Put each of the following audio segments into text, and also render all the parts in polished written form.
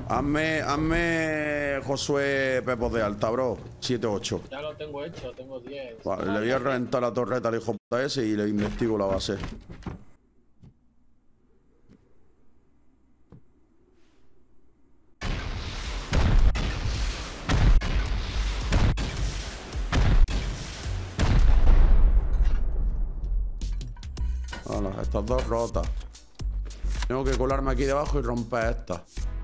Hazme Josué Pepos de alta, bro. 7-8. Ya lo tengo hecho, tengo 10. Vale, le voy a reventar la torreta al hijo puta ese y le investigo la base. Hola, estas dos rotas. Tengo que colarme aquí debajo y romper estas.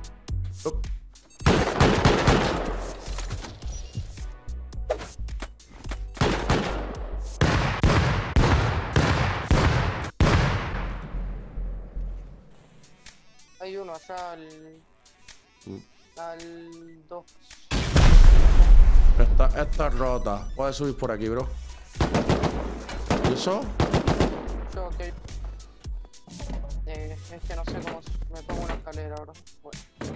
Hay uno allá al 2. Esta es rota. Puedes subir por aquí, bro. ¿Y eso? Yo, ok. Es que no sé cómo me pongo una escalera ahora. Bueno.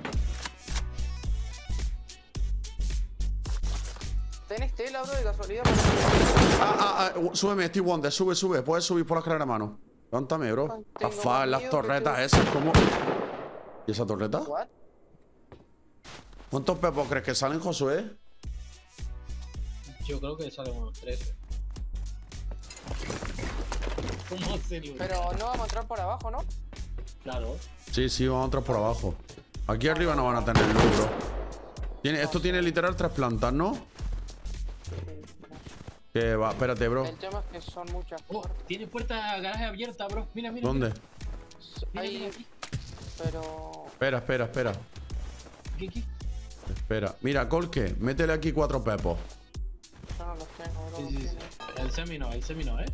¿Tenés tela, bro, de casualidad? Súbeme, Steve Wonder, sube. Puedes subir por la escalera, hermano. Levántame, bro. Afá, las torretas esas, como. ¿Y esa torreta? ¿What? ¿Cuántos pepos crees que salen, Josué? Yo creo que salen unos 13. ¿Cómo serio? Pero no vamos a entrar por abajo, ¿no? Claro. Sí, vamos a entrar por abajo. Aquí arriba no van a tener luz, bro. Esto tiene literal 3 plantas, ¿no? Que va, espérate, bro. El tema es que son muchas. Oh, tiene puerta garaje abierta, bro. Mira. ¿Dónde? Ahí, aquí. pero... Espera. ¿Qué? Espera. Mira, Colque, métele aquí 4 pepos. Yo no los tengo, bro. Sí. El semi no, ¿eh?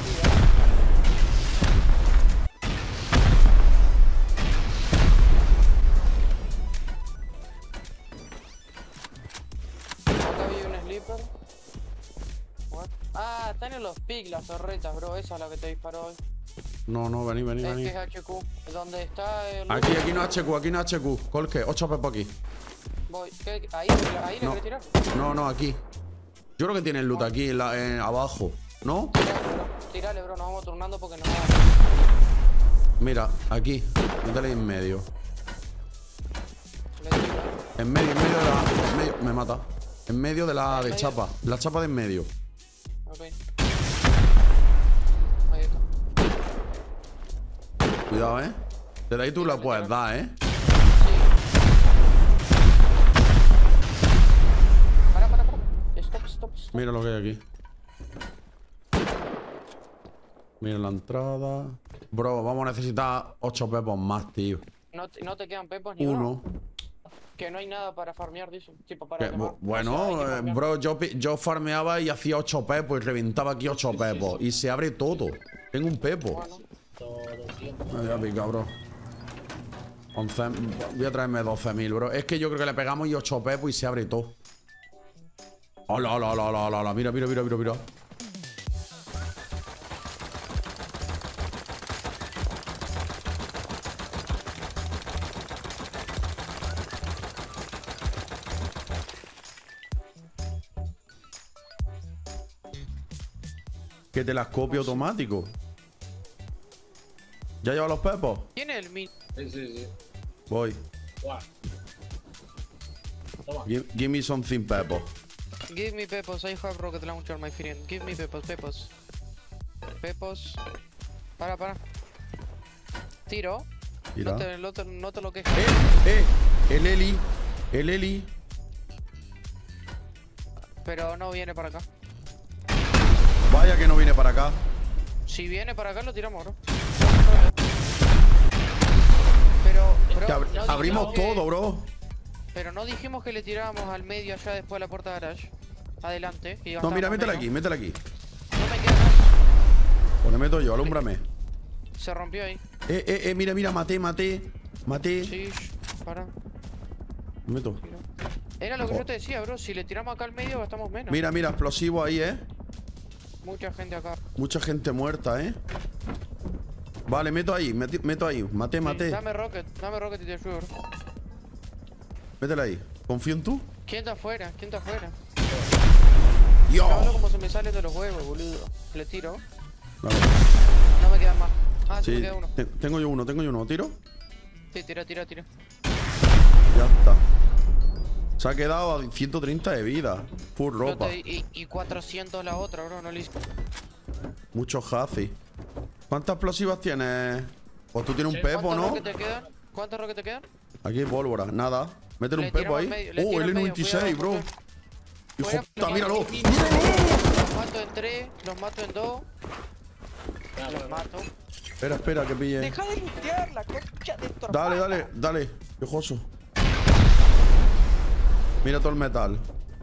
Acá vi un sleeper. What? Ah, están en los pigs las torretas, bro. Esa es la que te disparó hoy. No, vení. Es que es HQ. ¿Dónde está el...? Aquí no es HQ. Colque, 8 pepos aquí. Voy. ¿Qué? ¿Ahí le No. querés tirar? No, aquí. Yo creo que tiene loot aquí, abajo. ¿No? Tírale, bro. Nos vamos turnando porque nos va. Mira, aquí. Métele en medio. Le tiro. En medio de la... me mata. En medio de la de chapa. La chapa de en medio. Ok. Ahí está. Cuidado, Desde ahí tú la puedes dar, Sí. Para. Stop. Mira lo que hay aquí. Mira la entrada. Bro, vamos a necesitar 8 pepos más, tío. No te quedan pepos ni Uno. Que no hay nada para farmear, dicen. Tipo para quemar. Bueno, O sea, hay que farmear. bro, yo farmeaba y hacía 8 pepos y reventaba aquí 8 pepos. Y se abre todo. Tengo un pepo. Bueno, Me voy a picar, bro. 11, voy a traerme 12.000, bro. Es que yo creo que le pegamos y 8 pepos y se abre todo. Hola. Mira. ¿Qué telescopio automático? ¿Ya lleva los pepos? ¿Quién es el min? Sí. Voy. Guau. Toma. Give me something pepos. Give me pepos, I have rocket launcher, my friend. Give me pepos. Para. Tiro. Tira. No te lo quejes. El Eli. Pero no viene para acá. Vaya que no viene para acá. Si viene para acá lo tiramos, bro. Pero, bro, no Abrimos dijimos todo, bro. Pero no dijimos que le tirábamos al medio allá después de la puerta de garage. Adelante. Y No, mira, métela gastábamos aquí. menos. No me queda más. Pues le meto yo, alúmbrame. Se rompió ahí. Mira, maté. Sí, para. Me meto. Era lo que yo te decía, bro. Si le tiramos acá al medio gastamos menos. Mira, explosivo ahí, Mucha gente acá. Mucha gente muerta, Vale, meto ahí. Maté. Sí, dame rocket y te ayudo, bro. Métela ahí. ¿Confío en tú? ¿Quién está afuera? ¡Dios! Hablo como se me sale de los huevos, boludo. Le tiro. Vale. No me quedan más. Ah, sí, Sí, me queda uno. tengo yo uno. ¿Tiro? Sí, tira. Ya, Se ha quedado a 130 de vida. Full ropa. Y 400 la otra, bro. No le hice. Muchos hazy. ¿Cuántas explosivas tienes? Pues tú tienes un pepo, ¿no? ¿Cuántos roques te quedan? Aquí hay pólvora. Nada. Métele un pepo ahí. Oh, L96, bro. Hijo de puta, míralo. Los mato en 3, los mato en 2. Los mato. Espera, que pille. Deja de lootear la concha de tu Dale. Viejoso. Mira todo el metal.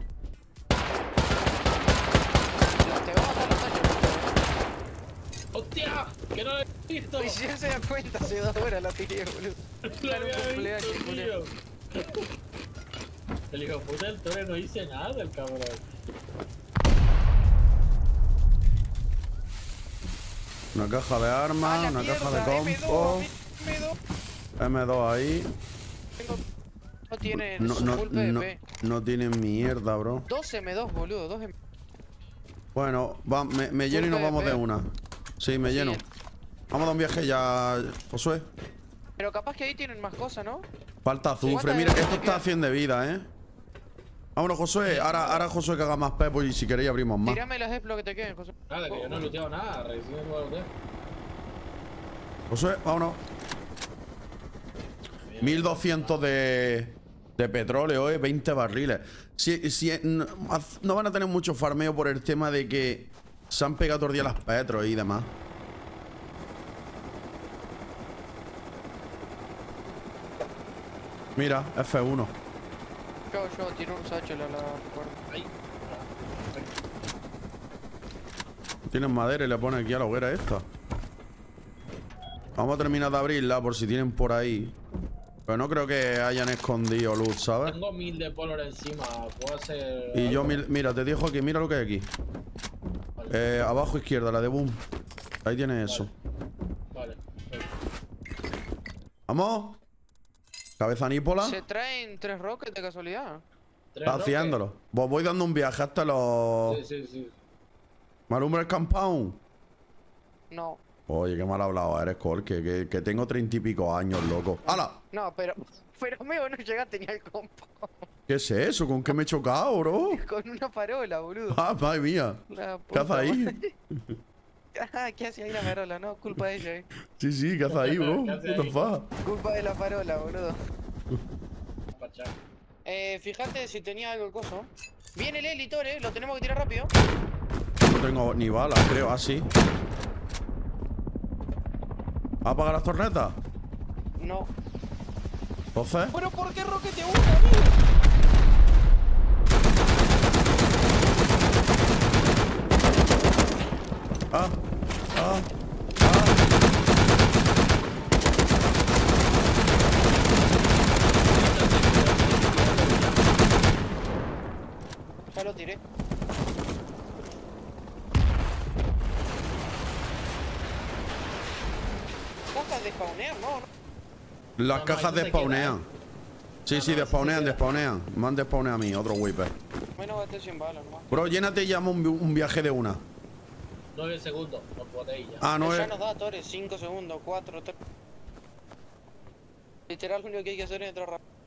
Te va a matar los tachos. ¡Hostia! ¡Que no lo he visto! Y si él se da cuenta, hace 2 horas la tiré, boludo. Lo Era un había cumpleaños, visto, boludo. tío. El hijo de puta del Tore no hice nada, el cabrón. Una caja de armas, una caja de compo. M2 ahí. No tiene No tienen mierda, bro. 2 M2, boludo. 2 M2. Bueno, me lleno y nos vamos de una. Sí, me lleno. Vamos a dar un viaje ya, Josué. Pero capaz que ahí tienen más cosas, ¿no? Falta azufre. Mira, esto está a 100 de vida, ¿eh? Vámonos, Josué. Ahora Josué que haga más pepo y si queréis abrimos más. Tírame las explos que te queden, José. Nada, que yo no he looteado nada. Recién no voy a lootear. Josué, vámonos. 1200 de petróleo, 20 barriles. No van a tener mucho farmeo por el tema de que se han pegado todos los días las petros y demás. Mira, F1. Yo tiro un satchel a la puerta. Ahí. Tienen madera y le ponen aquí a la hoguera esta. Vamos a terminar de abrirla por si tienen por ahí. Pero no creo que hayan escondido luz, ¿sabes? Tengo 1000 de pólvora encima. Puedo hacer. Y yo, mira, te dejo aquí. Mira lo que hay aquí. Vale. Abajo izquierda, la de boom. Ahí tienes eso. Vale. Vamos. Cabeza nípola. ¿Se traen 3 rockets de casualidad? Está haciéndolo. Voy dando un viaje hasta los... Sí. Malumber Compound. No. Oye, qué mal hablado eres, Col. Que tengo 30 y pico años, loco. ¡Hala! No, pero amigo, no llegaste ni al compo. ¿Qué es eso? ¿Con qué me he chocado, bro? Con una farola, boludo. Ah, madre mía. ¿Qué haces ahí? ¿Qué hacía ahí la farola? No, culpa de ella, Sí, ¿qué haces ahí, bro? ¿Qué haces What the ahí? fuck? Culpa de la farola, boludo. Pachá. Fíjate si tenía algo el coso. Viene el editor, lo tenemos que tirar rápido. No tengo ni balas, creo. Así. ¿Va a apagar las torretas? No. ¿Entonces? ¿Pero por qué roquete uno, amigo? Ah. Ya lo tiré. Cajas de spawnear, ¿no? Las No, cajas ahí no te despawnean. Sí, despawnean. Me han despawnado a mí, otro wiper. Bueno, gasté 100 balas, ¿no? Bro, llénate y llama un viaje de una. 9 segundos. No podéis ya. Ah, no Ya es. nos da, Torres, 5 segundos, 4, 3. Literal, lo único que hay que hacer es entrar rápido.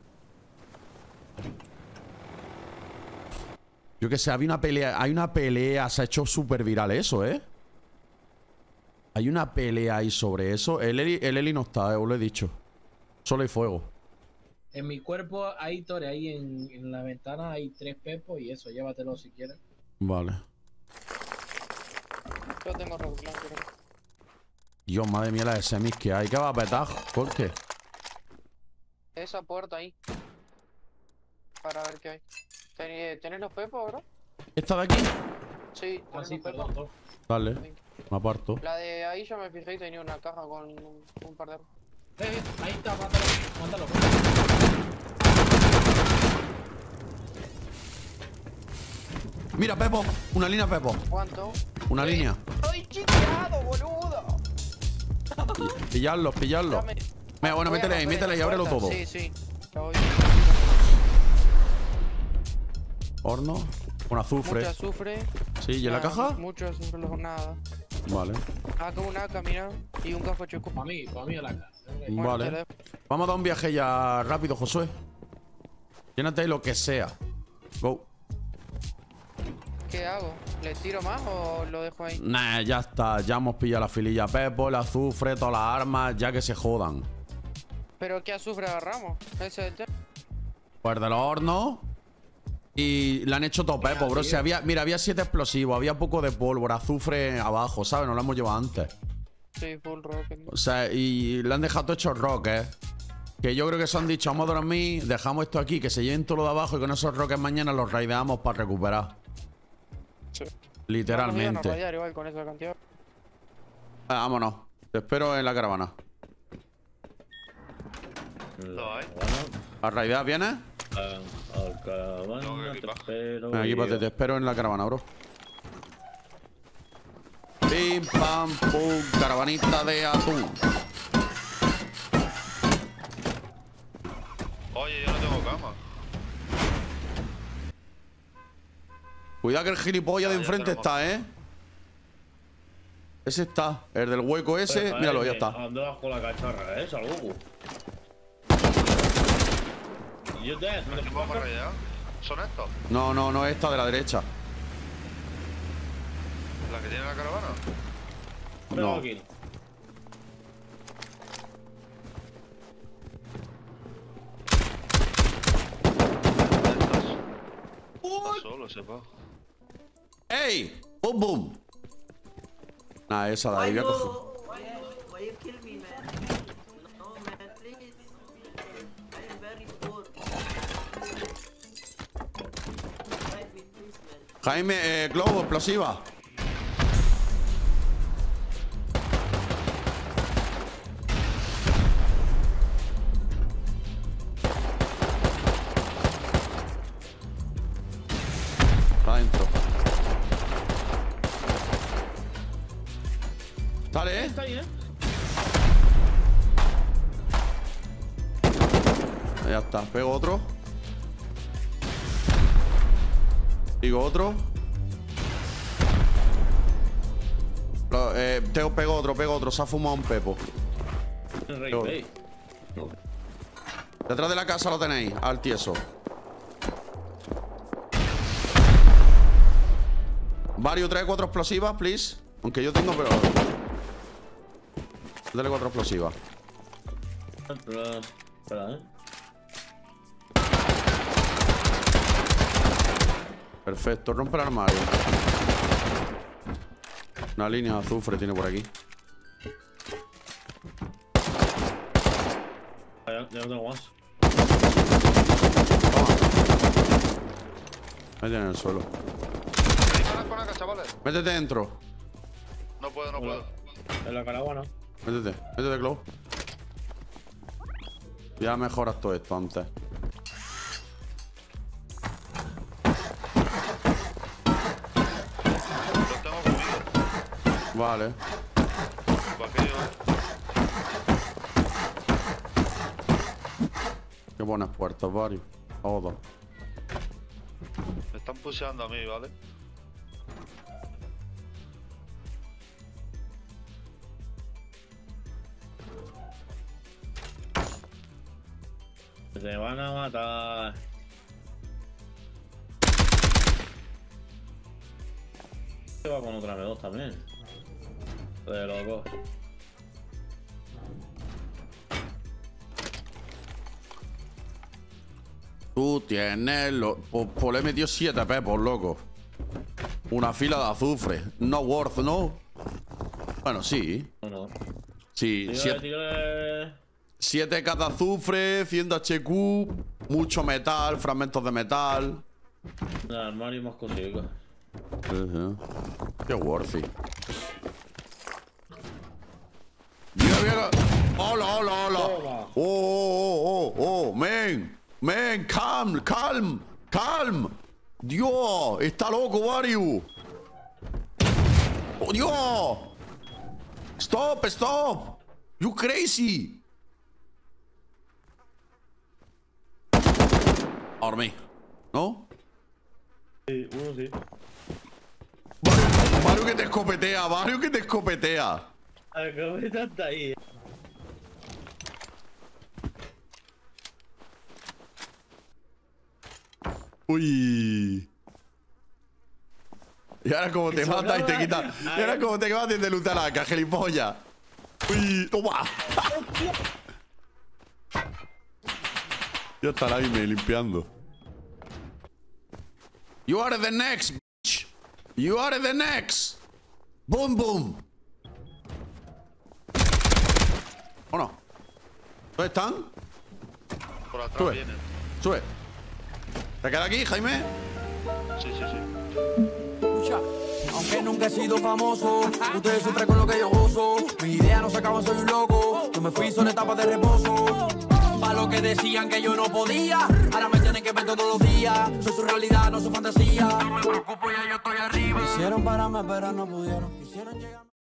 Yo que sé, hay una pelea, se ha hecho súper viral eso, ¿eh? Hay una pelea ahí sobre eso. El Eli no está, os lo he dicho. Solo hay fuego. En mi cuerpo hay Tore, ahí en la ventana hay 3 pepos y eso, llévatelo si quieres. Vale. Yo tengo rock blanco, creo. Dios, madre mía, las semis que hay. ¿Qué va a petar? ¿Por qué? Esa puerta ahí. Para ver qué hay. ¿Tenés los pepos, bro? ¿Esta de aquí? Sí, Ah, ¿tenés sí, los pepos? perdón. Dale, me aparto. La de ahí ya me fijé y tenía una caja con un par de... Ahí está, mátalo. Mira, Pepo. Una línea, Pepo. ¿Cuánto? Una línea. ¡Estoy chiqueado, boludo! Pillarlos. Dame. Venga, bueno, Voy a métele ahí, romper esta ábrelo puerta. todo. Sí. Ya voy. Horno. Con azufre. Mucho azufre. Sí, ¿y en la Nada, caja? Mucho azufre, nada. Vale. Acá un AK, mira. Y un café choco. Para mí a la casa. Bueno, Vale. Vamos a dar un viaje ya rápido, Josué. Llénate lo que sea. Go. ¿Qué hago? ¿Le tiro más o lo dejo ahí? Nah, ya está. Ya hemos pillado la fililla Pepo, el azufre, todas las armas. Ya que se jodan. ¿Pero qué azufre agarramos? Ese es el tema. Pues de los hornos. Y le han hecho todo Pepo, bro. Si había, mira, había 7 explosivos, había poco de pólvora, azufre abajo, ¿sabes? Nos lo hemos llevado antes. Sí, full rocket. O sea, y le han dejado todo hecho rockets. Que yo creo que se han dicho, vamos a dormir, dejamos esto aquí, que se lleven todo lo de abajo y con esos rockets mañana los raideamos para recuperar. Sí. Literalmente. Vamos a rayar igual con esa cantidad. Vámonos. Te espero en la caravana. Lo hay. ¿A raidear vienes? Al caravana, No, que te equipa. espero. Venga, equípate, te espero en la caravana, bro. Pim, pam, pum, caravanita de atún. Oye, yo no tengo cama. Cuidado que el gilipollas de Ya enfrente tenemos. está, ¿eh? Ese está. El del hueco ese. Míralo, ya está. Ando bajo la cacharra, Salgoku. You dead, ¿A quién vamos a rayar? ¿Son estos? No, no, no, esta de la derecha. ¿La que tiene la caravana? No. Aquí. Está solo, sepa. ¡Ey! ¡Bum, bum! Nah, esa de ahí voy a coger. Why you kill me, man? No, man, please. I am very poor. Fight me, please, man. Jaime, globo, explosiva. Está adentro. Dale, Está ahí, Ya está, pego otro. Digo otro. Pego otro. Se ha fumado un pepo. Rey, Yo. rey. Detrás de la casa lo tenéis, al tieso. Vario, trae 4 explosivas, please. Aunque yo tengo, pero... Dale 4 explosivas. Espera, Perfecto, rompe el armario. Una línea de azufre tiene por aquí. Ya no tengo más. Métete en el suelo. Disparan con acá, chavales. Métete dentro. No puedo, no puedo. En la caravana. Métete, Glow. Ya mejoras todo esto antes. Los tengo conmigo. Vale. ¿Para qué yo? Qué buenas puertas, varios. Todo. Me están pusheando a mí, ¿vale? Te van a matar. Se va con otra M2 también. De loco. Tú tienes pues le he metido 7 pepos, loco. Una fila de azufre. No worth, ¿no? Bueno, sí. No. Sí, 7 cada azufre, 100 de HQ, mucho metal, fragmentos de metal. El armario más cositas. Qué worthy. Mira. Hola. Toma. Oh, man, calm. Dios, está loco, Variu. Oh, Dios. Stop. You crazy. Army. ¿No? Sí, uno sí. Mario que te escopetea. A ver, ¿cómo está ahí? Uy. Y ahora como te mata y te quita. Y ahora como te mata y te luta la caja, gilipollas. Uy, toma. Ya estará ahí me limpiando. You are the next, bitch. You are the next. Boom, boom. ¿O no? ¿Dónde están? Por atrás Sube. vienen. Sube. ¿Te quedas aquí, Jaime? Sí, sí, sí. Aunque nunca he sido famoso, ustedes sufren con lo que yo gozo. Mis ideas no se acaban, soy un loco. Yo me fui, son etapas de reposo. Pa' lo que decían que yo no podía, ahora me tienen que ver todos los días. Soy su realidad, no su fantasía. No me preocupo, ya yo estoy arriba. Quisieron pararme, pero no pudieron. Quisieron llegar.